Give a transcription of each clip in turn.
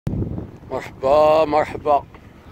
مرحبا مرحبا.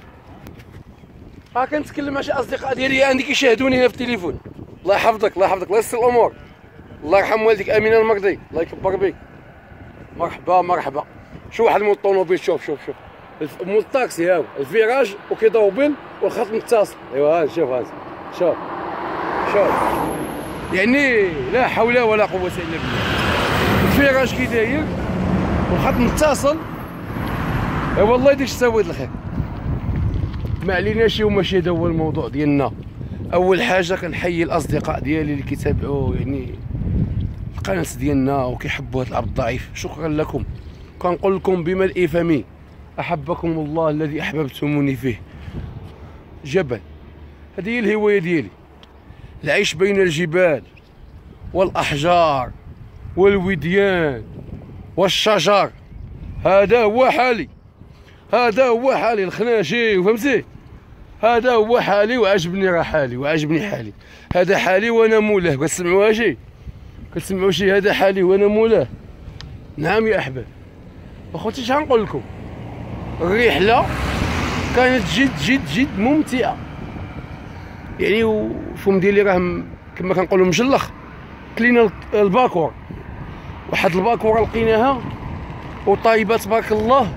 كنتكلم مع شي اصدقاء ديالي عندي كيشاهدوني هنا في التليفون. الله يحفظك الله يحفظك، الله يسر الامور، الله يرحم والديك امينه المرضي، الله يكبر بك. مرحبا مرحبا. شوف واحد مول الطوموبيل، شوف شوف شوف مول الطاكسي، ها الفيراج وكيضوبل والخط متصل. ايوا هذا شوف، هذا شوف شوف، يعني لا حول ولا قوه الا بالله. الفيراج كي داير والخط متصل. ايوا الله يديك السواد الخير. ما عليناش وماشي هذا هو الموضوع ديالنا. اول حاجه كنحيي الاصدقاء ديالي اللي كيتابعوا يعني القناه ديالنا وكيحبوا هذا العبد الضعيف، شكرا لكم. كنقول لكم بملء فمي احبكم الله الذي احببتموني فيه. جبل، هذه هي الهوايه ديالي، العيش بين الجبال والاحجار والوديان والشجر. هذا هو حالي، هذا هو حالي الخناشي، فهمتي؟ هذا هو حالي وعجبني راه حالي وعجبني حالي. هذا حالي وانا مولاه. كتسمعوها شي؟ كتسمعوا شي؟ هذا حالي وانا مولاه. نعم يا احباب. اخوتي اش غنقول لكم، الرحله كانت جد جد جد ممتعه يعني. والفم ديالي راه كما كنقولوا مجلخ. كلينا الباكور، واحد الباكوره لقيناها وطايبه تبارك الله،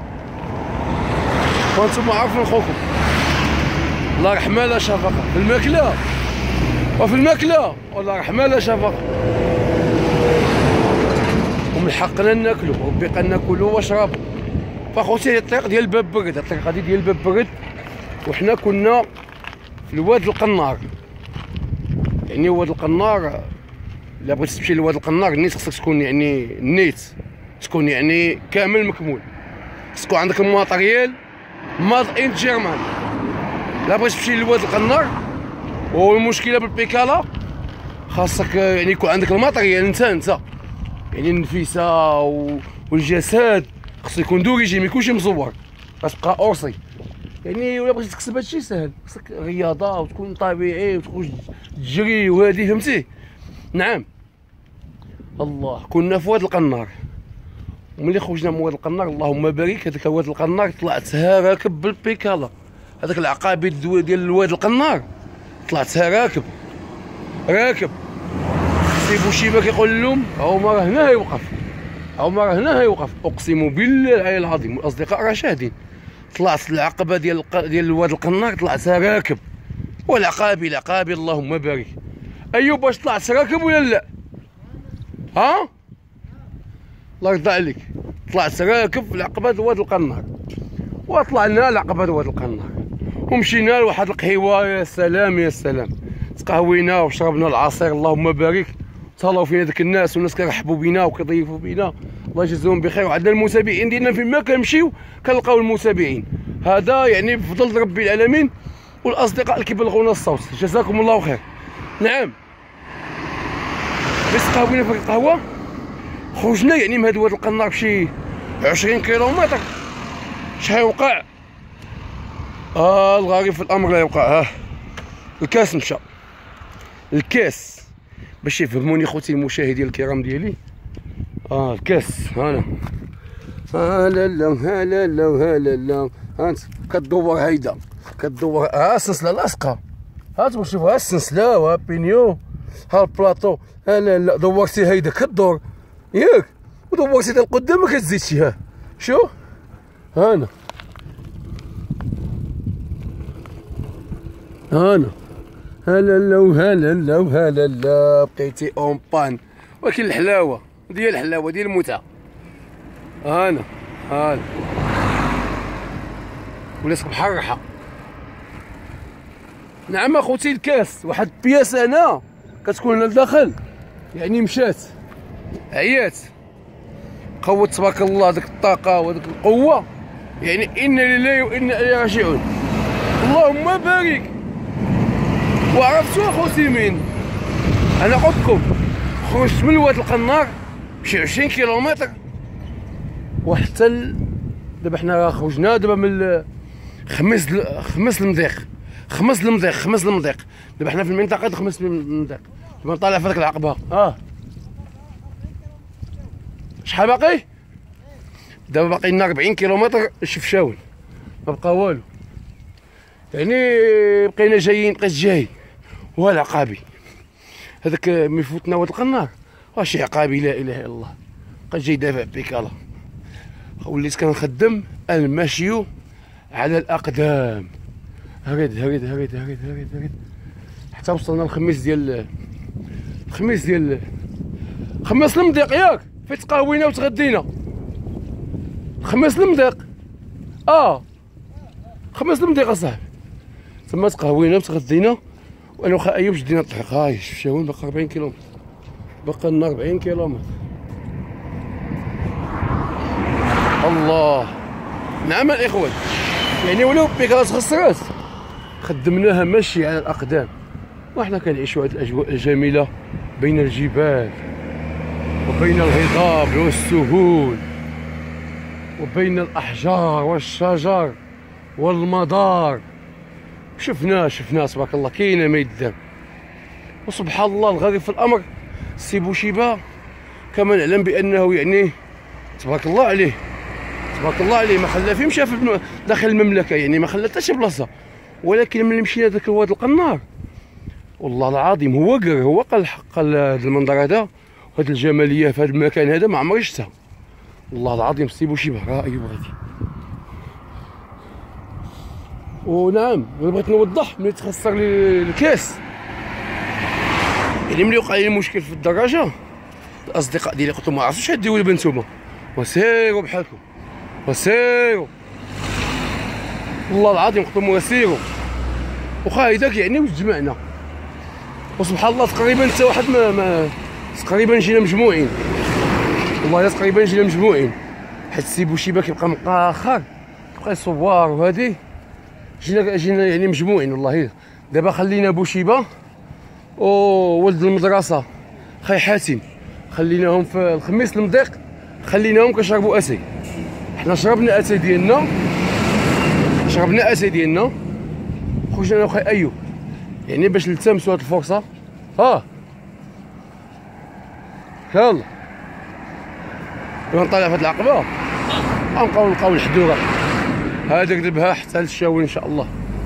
وانتم عارفين خوكم الله رحمه لا شفقه في الماكله وفي الماكله، والله رحمه لا شفقه. ومن حقنا ناكلو وبقى ناكلو واشربو. فاخوتي الطريق ديال باب برد، الطريق هذه ديال باب برد، وحنا كنا في الواد القنار. يعني واد القنار، الا بغيتي تمشي لواد القنار النيت خصك تكون يعني النيت تكون يعني كامل مكمول، خصك تكون عندك الماتريال ماد ان جيرمان. لا بغيتي تمشي لواد القنار والمشكله بالبيكالا، خاصك يعني يكون عندك الماتريال انت يعني النفيسه والجسد خصو يكون دوريجي، ما يكونش مزور، غتبقى اورسي يعني. ولا بغيتي تكسب هادشي سهل، خصك رياضه وتكون طبيعي وتخرج تجري وهادي، فهمتي؟ نعم. الله كنا في واد القنار، وملي خرجنا من واد القنار اللهم بارك، هذاك واد القنار طلعتها راكب بالبيكالا. هذاك العقابي ديال الواد القنار طلعتها راكب. سي بوشيبه كيقول لهم هاو ما راه هنا يوقف، هاو ما راه هنا يوقف. اقسم بالله العلي العظيم الاصدقاء راه شاهدين. طلعت العقبه ديال الواد القنار طلعتها راكب، والعقابي اللهم بارك. ايوب واش طلعت راكب ولا لا؟ ها؟ الله يرضى عليك. طلعت راكب في العقبه ديال واد القنار، وطلعنا العقبه ديال واد القنار ومشينا لواحد القهيوه. يا سلام يا سلام، تقهوينا وشربنا العصير اللهم بارك. تهلاو فينا داك الناس، والناس كيرحبوا بينا وكيضيفوا بينا، الله يجزيهم بخير. وعندنا المتابعين ديالنا فين ما كنمشيو كنلقاو المتابعين، هذا يعني بفضل ربي العالمين والاصدقاء اللي كيبلغونا الصوت، جزاكم الله خير. نعم، بس قهوينا في القهوه، خرجنا يعني من هاد واد القنار بشي 20 كيلومتر. شحال وقع؟ الغريب في الامر لا يوقع. الكاس مشى، الكاس باش يفهموني خوتي المشاهدين الكرام ديالي. الكاس هانا، لا لا هانت كدور هيدا كدور. السلسله لاصقه، هانتوما شوفوا السلسله وبينيو، البلاطو. لا دورتي هيدا كدور ياك، ودورتي ديال القدام ما كتزيدش. شو هانا هلا بقيتي اون بان. ولكن الحلاوه ديال المتعه. هانا ولات بحال الريحه. نعم اخوتي، الكاس واحد بياس هنا كتكون هنا لداخل يعني مشات عيات قوت تبارك الله ديك الطاقه وديك القوه، يعني انا لله وانا اليه راجعون. اللهم بارك. وعرفتوا اخوتي مين انا؟ قلت لكم خرجت من واد القنار بشي 20 كيلومتر وحتى دابا حنا خرجنا دابا من خمس المضيق. دابا حنا في المنطقه د خمس المضيق، دابا نطالع في هذيك العقبه. شحال باقي؟ دابا باقي لنا 40 كيلومتر لشفشاون، ما بقى والو. يعني بقينا جايين، بقيت جاي والعقابي هذاك ملي فوتنا واد القنار، واش عقابي لا اله الا الله، بقيت جاي دافع بيكالا. وليت كنخدم المشي على الاقدام، هريد هريد هريد هريد هريد هريد حتى وصلنا الخميس ديال خماس المضيق ياك، فين تقهوينا وتغدينا. خماس المضيق خماس المضيق اصاحبي، تما تقهوينا وتغدينا، وانا وخا ايوب شدينا الطريق. هاي شفشاون باقي 40 كيلومتر، باقي لنا 40 كيلومتر. الله. نعم الاخوان، يعني ولو بيكالا تخسرات خدمناها ماشي على الاقدام، وحنا كنعيشوا هذه الاجواء الجميله بين الجبال وبين الهضاب والسهول وبين الاحجار والشجر والمدار. شفنا تبارك الله كاينه ما يدار. وسبحان الله الغريب في الامر سي بوشيبه كما نعلم بانه يعني تبارك الله عليه ما خلى فيه مشى في داخل المملكه، يعني ما خلى حتى شي بلاصه. ولكن ملي مشينا ذاك الواد القنار والله العظيم هو قال الحق، قال هذا المنظر هذا وهذه الجماليه في هذا المكان هذا ما عمري شفتها والله العظيم. سي بوشيبه راه ايوب غادي. ونعم بغيت نوضح ملي تخسر لي الكاس، يعني ملي وقع لي مشكل في الدراجه، الاصدقاء ديالي قلت لهم ما عرفتوش ديروا لي بنتوما وسيروا بحالكم وسيروا والله العظيم، قلت لهم وسيروا وخا هيداك يعني وتجمعنا. وسبحان الله تقريبا حتى واحد ما تقريبا جينا مجموعين، والله تقريبا جينا مجموعين، حيت سي بوشيبه كيبقى متاخر كيبقى يصور وهادي، جينا يعني مجموعين والله. دابا خلينا بوشيبه وولد المدرسه خاي حاتم خليناهم في الخميس المضيق، خليناهم كيشربوا اتاي. حنا شربنا اتاي ديالنا خرجنا انا وخاي ايوب، يعني باش نلتمسوا هاد الفرصه. يلا نطلع في هاد العقبه، غنبقاو نلقاو الحدوره هذاك دبها حتى للشاون ان شاء الله.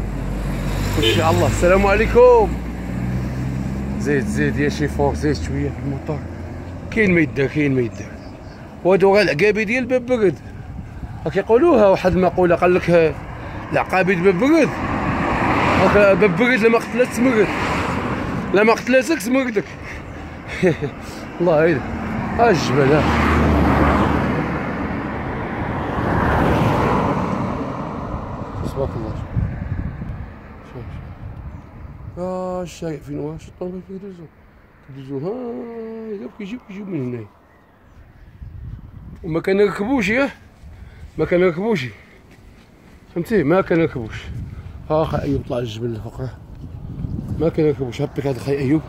السلام عليكم. زيد يا شيفور، زيد شويه في الموطور، كاين ما يدار. وهادو غير العقابي ديال باب برد، كيقولوها واحد المقوله، قال لك العقابي ديال باب برد، باب برد لما قتلت تمرد، لما قتلتك تمردك. الله هيدا الجبل تبارك الله. شوف الشارع فين واش الطوموبيل كيدوزو هاي كيجيو من هنايا، وما كنركبوش فهمتي، ما كنركبوش. خا ايوب طلع الجبل الفوق، ما كنركبوش. هبيك هذا خاي ايوب،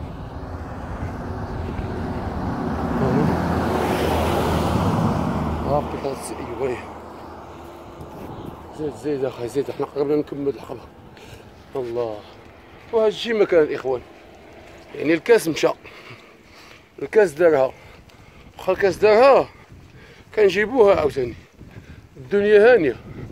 هبيك هذا السي ايوب. زيد اخاي زيد، حنا قربنا نكمل الحقبه. الله. وهذا الشيء مكان الاخوان، يعني الكاس مشى، الكاس دارها، واخا الكاس دارها كنجيبوها عاوتاني. الدنيا هانيه.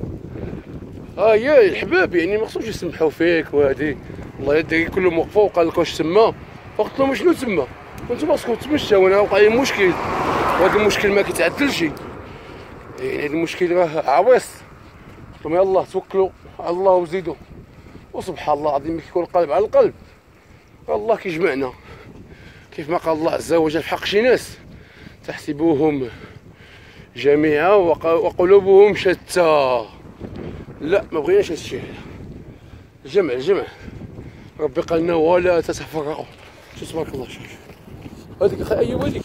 يا الحباب يعني ما خصهمش يسمحوا فيك وهادي. والله الدراري كلهم وقفوا وقال لك واش تما، فقلت لهم شنو تما، وانتم خصكم تمشاو، انا وقع لي مشكل وهذا المشكل ما كيتعدلش، يعني هذا المشكل راه عويص. قلت لهم يلاه توكلوا على الله وزيدوا. وسبحان الله العظيم كيكون القلب على القلب الله كيجمعنا، كيف ما قال الله عز وجل في حق شي ناس تحسبوهم جميعا وقلوبهم شتى. لا ما بغيناش هادشي، الجمع ربي قال لنا ولا تتفرقوا. شوف تبارك الله، شوف هذيك اخي ايوب، هذيك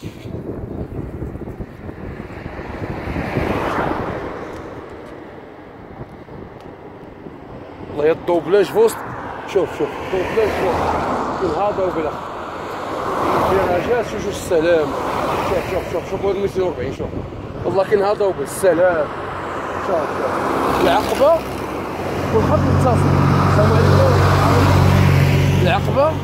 والله الدوبلاج في وسط. شوف الدوبلاج في وسط، كاين هذا وبلا الدراجات. شوف السلام، شوف هذا 240. شوف والله كاين هذا وبلا السلام. شوف العقبه والخط متصل. السلام عليكم. العقبه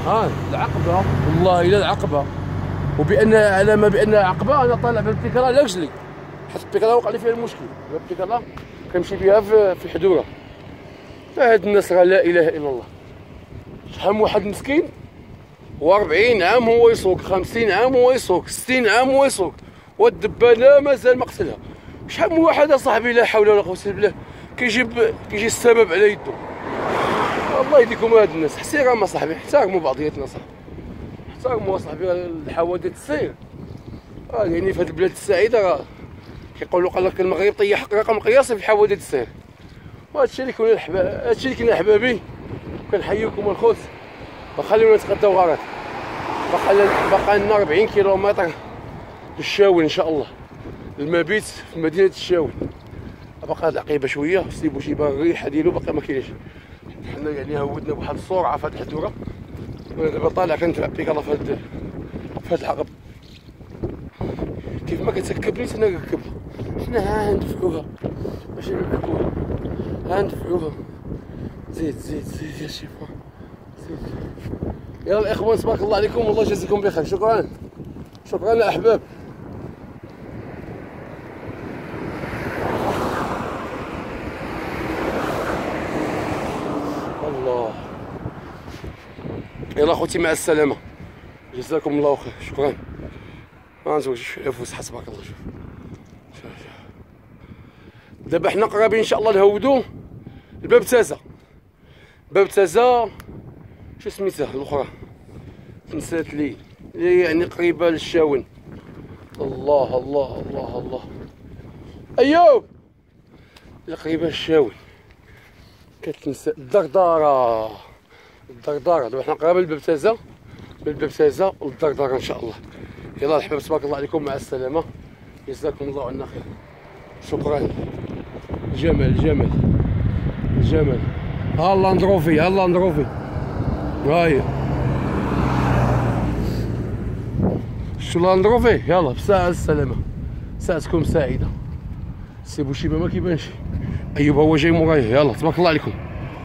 والله الا العقبه، وبان علامه بانها عقبه. انا طالع بالابتكار على رجلي حيت البيكالا وقع لي فيها المشكل. البيكالا كنمشي بها في الحدوره. هاد الناس راه لا اله الا الله. شحال من واحد مسكين هو 40 عام هو يسوق، 50 عام هو يسوق، 60 عام هو يسوق، والدبانه مازال مقتلها. شحال من واحد اصاحبي لا حول ولا قوه الا بالله كيجي السبب على يدو. الله يهديكم هاد الناس. احترام اصاحبي، احترموا بعضياتنا صاحبي، احترموا اصاحبي الحوادث السير. يعني في هاد البلاد السعيده راه كيقولوا قال لك المغرب طيح رقم قياسي في الحوادث السير. وهادشي اللي كنا هادشي اللي كنا احبابي. كنحييكم الخوت، وخليونا نتغداو غارات. باقا لنا 40 كيلومتر للشاون ان شاء الله، المبيت في مدينه الشاون. باقا هاد العقيبه شويه، سي بوشيبه الريحه ديالو باقا ما كاينش. حنا يعني هودنا بواحد السرعه في هاد الحدوره، وانا دابا طالع كنتبع بيكالا في هاد العقب. كيف ما كتركبني انا نركبها. حنا ها ندفعوها ماشي نركبوها، ها ندفعوها. زيد زيد زيد يا شيخ زيد. يلا الاخوان تبارك الله عليكم، والله يجازيكم بخير. شكرا شكرا يا احباب. الله يلا خوتي مع السلامه، جزاكم الله خير. شكرا. غنزوج فوس حسبك الله. شوف دابا حنا قرابين ان شاء الله نهودو الباب تازه. باب تازه شو سميتها الاخرى تنسات لي، اللي يعني قريبه للشاون. الله الله الله الله. ايوب اللي قريبه للشاون كتنسى الدرداره. الدرداره دابا حنا قرابين الباب تازه، بالباب تازه والدرداره ان شاء الله. يلا الحباب تبارك الله عليكم، مع السلامه، جزاكم الله عنا خير. شكرا. جمال جمال جمال. ها لاندروفي، ها لاندروفي، هاهي شو لاندروفي. يلا بساعة السلامة، ساعتكم سعيدة. سي بوشيبه ما كيبانش. ايوب هو جاي مورايا. يلا تبارك الله عليكم.